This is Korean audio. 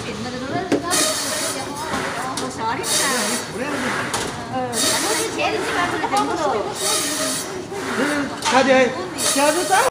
옛날에 놀았는데 뭐 잘했다. 뭐지 제일 집안으로 된 거도. 가자.